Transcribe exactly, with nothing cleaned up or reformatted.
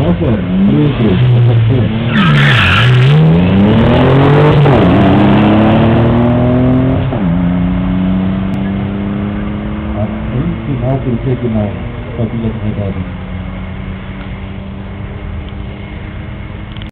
Roger, three three, I think now will take him out, but let me know.